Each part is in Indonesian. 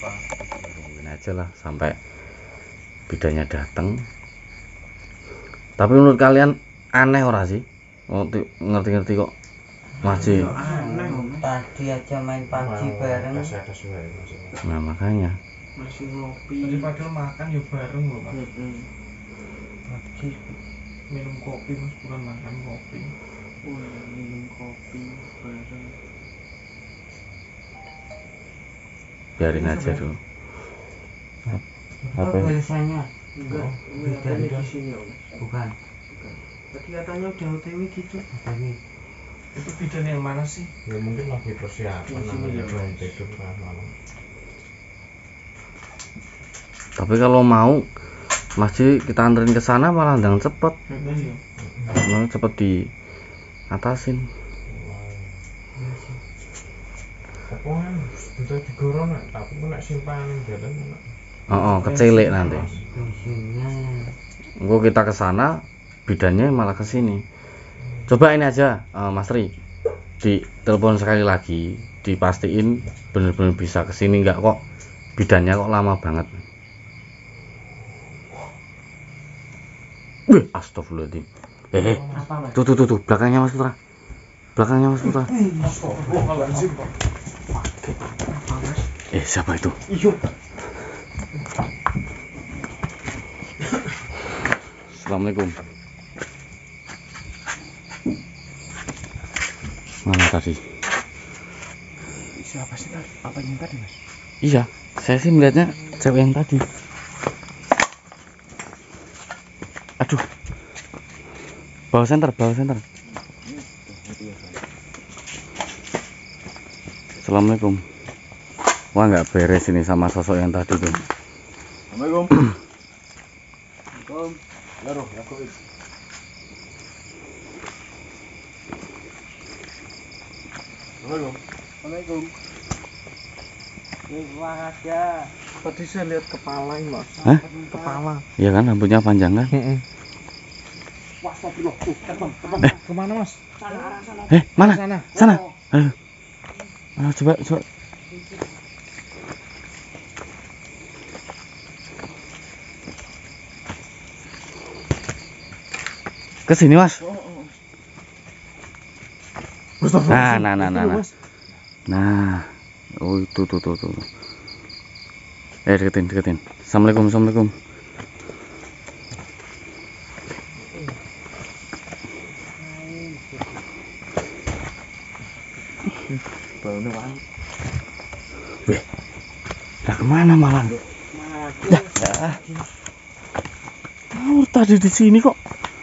apa? Tungguin aja lah sampai bidannya datang. Tapi menurut kalian aneh ora sih? Ngerti-ngerti kok masih. Aneh. Tadi aja main PUBG bareng. Nah makanya. Masih ngopi. Tadi padahal makan ya bareng loh mas. PUBG Minum kopi mas, bukan makan kopi. minum kopi bareng. Biarin aja dulu. Apa biasanya? Enggak, Dari di sini bukan. Tadi katanya udah OTW gitu. Tapi Itu bidan yang mana sih? Ya mungkin lagi persiapan Di sini namanya ya, belum Mas. tidur kan malam. Tapi kalau mau masih kita anterin ke sana malah ndang cepet. Iya. Malah cepet diatasin. Apa kan bisa digorong tapi kena simpanan jalan enak. Oh, kecilik nanti. bensinnya Engko kita ke sana, bidannya malah ke sini. Coba ini aja, Mas Tri. Ditelepon sekali lagi, dipastiin bener-bener bisa ke sini enggak kok. Bidannya kok lama banget. Astagfirullahaladzim. apa mas? Tuh, belakangnya Mas Putra. Belakangnya Mas Putra. Astagfirullahaladzim Pak. Siapa itu? Iya. Assalamualaikum. Mana tadi? Siapa sih tadi? Apa yang tadi mas? Iya, saya sih melihatnya cewek yang tadi. Aduh. Bawa senter. Assalamualaikum. Wah, nggak beres ini sama sosok yang tadi tuh. Assalamualaikum. Assalamualaikum. Ya roh, ya kok. Assalamualaikum. Assalamualaikum. Wah aja. Tadi saya lihat kepala ini mas. Hah? Kepala. Iya kan, rambutnya panjang kan? Wah, astagfirullah. Tuh, terbang. Kemana mas? Mana? Sana. Sana. Ayo. Coba. Ke sini, Mas. Nah. Nah. Oh, itu tuh. Deketin. Assalamualaikum. Baunya wangi. Nah, kemana malam? Tadi di sini kok.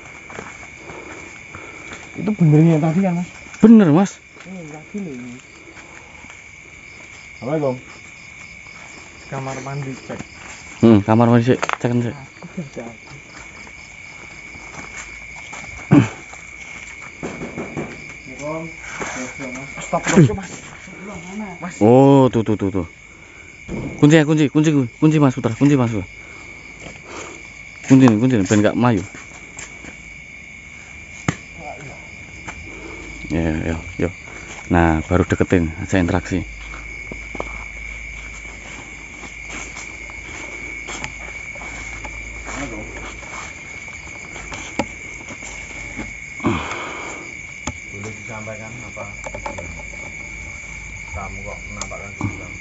Itu benernya yang tadi kan mas? Bener, Mas. Lagi nih. Assalamualaikum. Kamar mandi cek. Kamar mandi sih, cek. Astagfirullah mas. Oh, tuh. Kunci Mas Putra, kunci Mas Putra. Kunci, ben enggak mayu. Ya. Nah, baru deketin, aja interaksi. Boleh disampaikan apa tujuan kamu kok menampakkan diri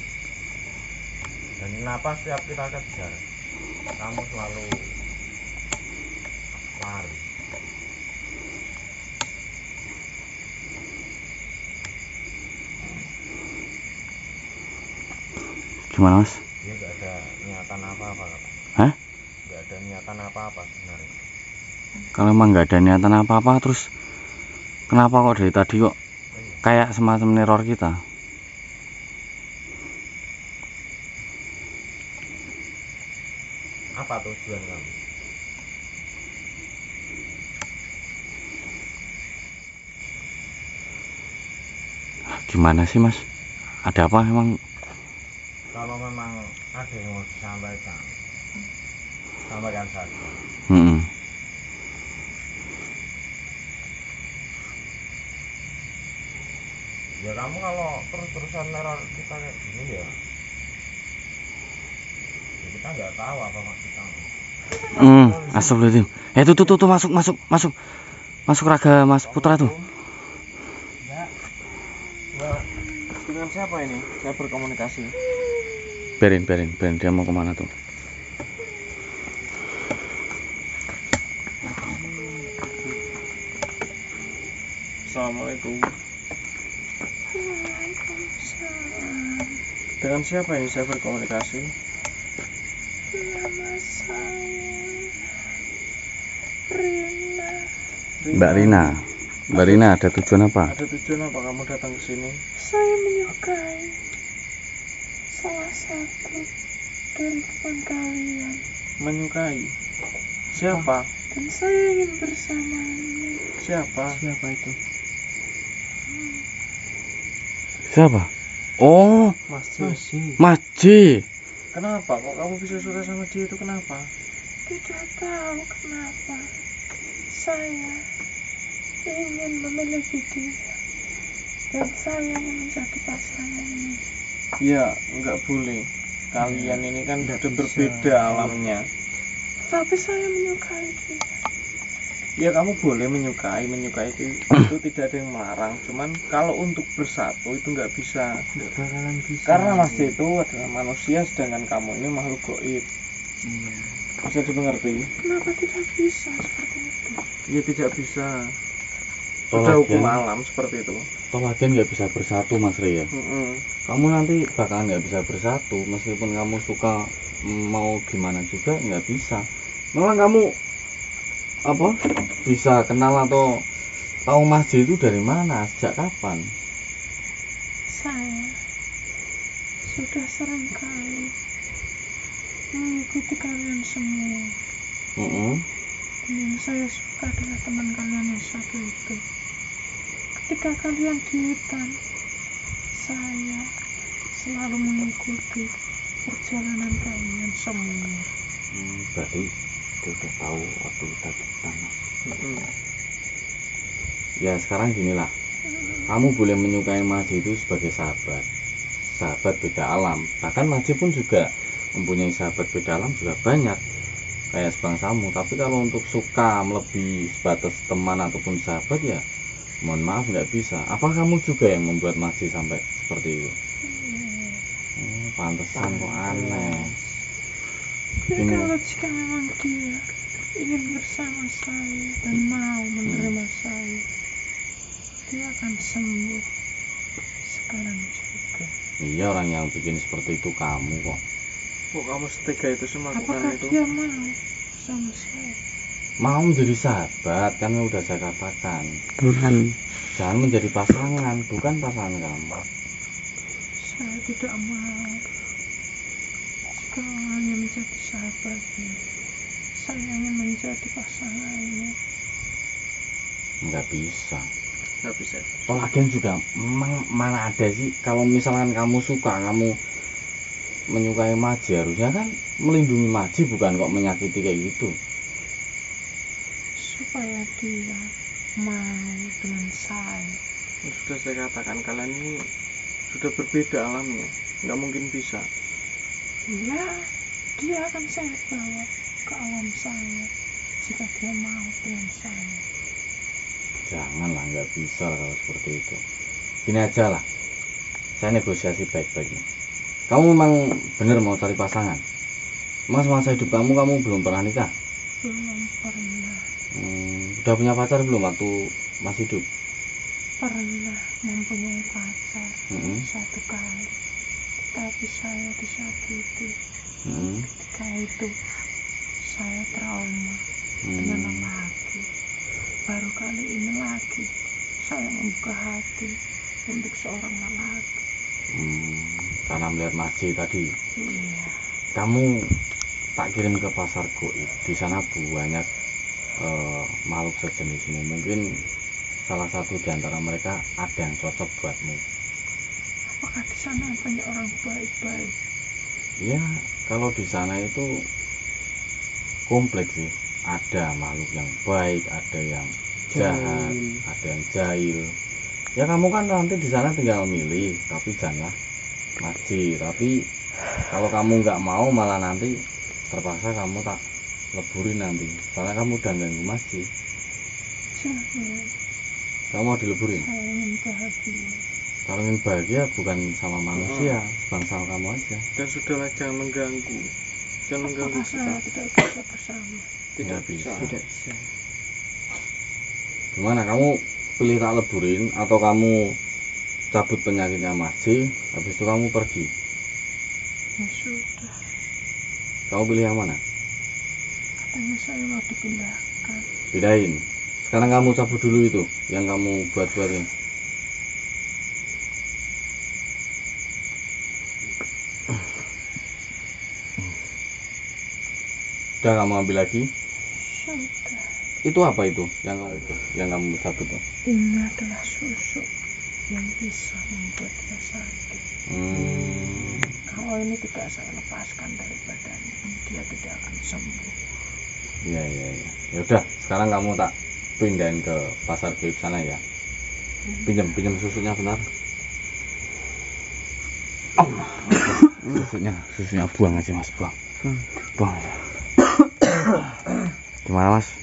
dan kenapa setiap kita kejar kamu selalu lari? Gimana, Mas? Dia nggak ada niatan apa-apa kata. Hah? Nggak ada niatan apa-apa sebenarnya. Kalau emang nggak ada niatan apa-apa, terus kenapa kok dari tadi kok kayak semacam neror kita? Apa tujuan kamu? Gimana sih, Mas? Ada apa emang? Kalau memang ada yang mau disampaikan, sampaikan saja. Ya kamu kalau terus-terusan neror kita kayak gini ya kita nggak tahu apa maksud kamu. Astagfirullahaladzim. Tuh masuk Raga Mas Putra tuh. Mbak, dengan siapa ini saya berkomunikasi? Berin dia mau kemana tuh? Assalamualaikum. Dengan siapa ini saya berkomunikasi? Nama saya Rina. Mbak Rina ada tujuan apa? Ada tujuan apa kamu datang ke sini? Saya menyukai salah satu dari teman kalian Menyukai? Siapa? dan saya ingin bersamanya. Siapa itu? Siapa? Oh, Mas J. Kenapa kok kamu bisa suka sama dia itu, kenapa? Tidak tahu kenapa saya ingin memiliki dia dan saya ingin menjadi pasangannya. Ya, nggak boleh. Kalian ini kan sudah berbeda alamnya. Tapi saya menyukai dia. Ya kamu boleh menyukai itu tidak ada yang melarang. Cuman kalau untuk bersatu itu nggak bisa. Nggak bakalan bisa. Karena Mas itu adalah manusia, sedangkan kamu ini makhluk gaib. Bisa dimengerti? Kenapa tidak bisa seperti itu? Ya tidak bisa. Sudah hukum alam seperti itu. Toh lagian nggak bisa bersatu Mas Ri ya. Kamu nanti bakalan nggak bisa bersatu meskipun kamu suka mau gimana juga nggak bisa. Memang kamu apa bisa kenal atau tahu Mas J itu dari mana, sejak kapan? Saya sudah sering kali mengikuti kalian semua. Dan yang saya suka adalah teman kalian yang satu itu. Ketika kalian di hutan, saya selalu mengikuti perjalanan kalian semua. Berarti dia udah tahu waktu kita di tanah. Ya sekarang ginilah, kamu boleh menyukai Mas J itu sebagai sahabat beda alam. Bahkan Mas J pun juga mempunyai sahabat beda alam juga banyak kayak sebangsamu. Tapi kalau untuk suka melebihi sebatas teman ataupun sahabat ya mohon maaf nggak bisa. Apa kamu juga yang membuat Mas J sampai seperti itu? Pantesan kok aneh. Jadi kalau jika memang dia ingin bersama saya dan mau menerima saya, dia akan sembuh sekarang juga. Iya, orang yang bikin seperti itu kamu kok. Kok kamu setega itu sih melakukan Apakah itu? dia mau sama saya? Mau menjadi sahabat kan udah saya katakan. Jangan menjadi pasangan, bukan pasangan kamu. Saya tidak mau. Jika hanya menjadi sahabatnya, saya ingin menjadi pasangannya. Nggak bisa. Nggak bisa. Toh lagian juga mana ada sih kalau misalkan kamu suka, kamu menyukai Mas J, harusnya kan melindungi Mas J, bukan kok menyakiti kayak gitu. Supaya dia mau dengan saya. Sudah saya katakan kalian ini sudah berbeda alamnya, nggak mungkin bisa. Ya, dia akan saya bawa ke alam saya jika dia mau dengan saya. Janganlah, nggak bisa kalau seperti itu. Gini aja lah, saya negosiasi baik-baik nih. Kamu memang bener mau cari pasangan? Mas, masa hidup kamu belum pernah nikah? Belum pernah. Udah punya pacar belum waktu masih hidup? Pernah mempunyai pacar satu kali, tapi saya disakiti. Ketika itu saya trauma dengan lelaki. Baru kali ini lagi saya membuka hati untuk seorang lelaki. Karena melihat Mas J tadi. Iya. Kamu tak kirim ke pasar goib. Di sana banyak makhluk sejenis ini. Mungkin salah satu di antara mereka ada yang cocok buatmu. Apakah di sana banyak orang baik-baik? Ya, kalau di sana itu kompleks sih. Ada makhluk yang baik, ada yang jahat, ada yang jahil. Ya kamu kan nanti di sana tinggal milih, tapi janganlah Mas J. Tapi kalau kamu nggak mau malah nanti terpaksa kamu tak leburin nanti. Soalnya kamu udah ganggu masjid. Jangan. Kamu mau dileburin? Saya ingin bahagia. Kalau ingin bahagia bukan sama manusia, bukan sama kamu aja. Dan sudahlah, jangan mengganggu. Jangan mengganggu Apakah kita. saya tidak bisa bersama? Tidak bisa. Tidak bisa. Gimana, kamu pilih tak leburin atau kamu cabut penyakitnya masjid, habis itu kamu pergi? Ya sudah. Kamu pilih yang mana? Katanya saya mau dipindahkan. Bedain. Sekarang kamu cabut dulu itu yang kamu buat-buatin. Udah kamu ambil lagi? Sudah. Itu apa itu? Yang kamu cabut tuh? Ini adalah susu yang bisa membuat dia sakit. Kalau ini tidak saya lepaskan dari badannya, dia tidak akan sembuh. Iya. Ya udah, sekarang kamu tak pindahin ke pasar goib sana ya. Pinjam susunya benar. Susunya buang aja Mas, buang aja. Gimana Mas?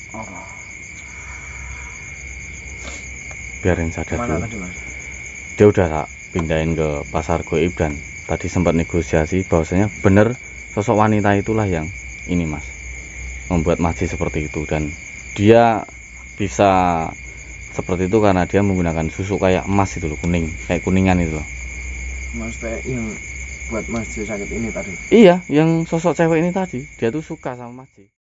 Biarin sadar Mana dulu. tadi, Mas? Dia udah tak pindahin ke pasar goib dan tadi sempat negosiasi bahwasanya bener sosok wanita itulah yang ini Mas, membuat masjid seperti itu, dan dia bisa seperti itu karena dia menggunakan susu kayak emas itu loh, kuning, kayak kuningan itu loh. Mas Teh yang buat masjid sakit ini tadi. Iya, yang sosok cewek ini tadi, dia tuh suka sama masjid.